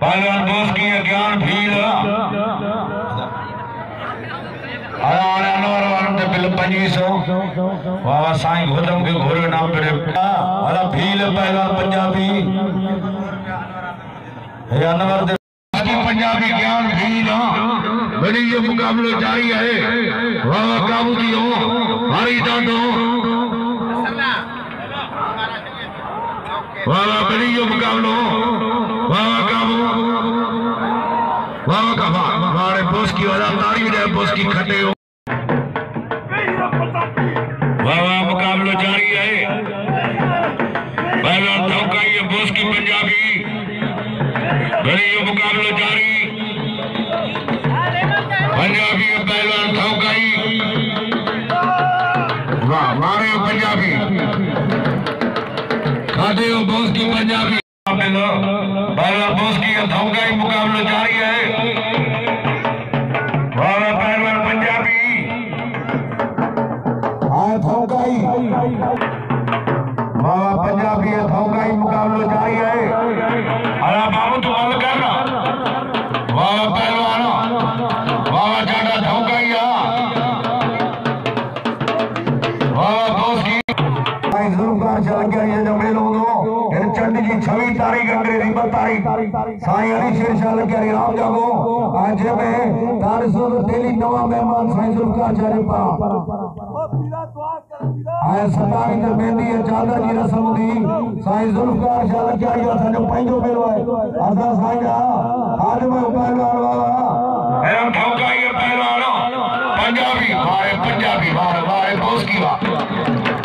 पहलवान बोस की ज्ञान भील बिल 2500 वाह साईं गोदम के घोड़े नाम पे अला भील पहलवान पंजाबी अनवर दे पंजाबी ज्ञान भील बड़ी ये मुकाबला जारी है वाह काबू दी हो हरी दादो वाह बड़ी ये मुकाबला वाह काबू वाह का हमारे बोस की तारी दे बोस की खटे हो वाह मुकाबला जारी है पहलवान धौकाई बोस की पंजाबी बड़ी ये मुकाबला जारी पंजाबी पहलवान धौकाई वाह मारे पंजाबी खाते हो बोस की पंजाबी पहलवान बोस की धौकाई मुकाबला जारी है वाह पहलवान पंजाबी धौकाई वाह पंजाबी धौकाई मुकाबला जारी है अरे बाबू तू बंद करना वाह पहलवान वाह जाडा धौकाई वाह बोस की जुल्मकार चल गया ये मेलो चंड की 26 तारीख अंग्रेजी 12 तारीख साईं अली शेर शाह लगे राम जागो आज में तारसो तेली नवा मेहमान साईं जुल्मकार चारे पा आए 27 ते मेहंदी चादर की रस्म दी साईं जुल्मकार शाह लगे आया साजो पंजो मेलो है आजा साईं आज में पहलवान वाला एम ठोकाई पहलवान पंजाबी वारे बोस की वाह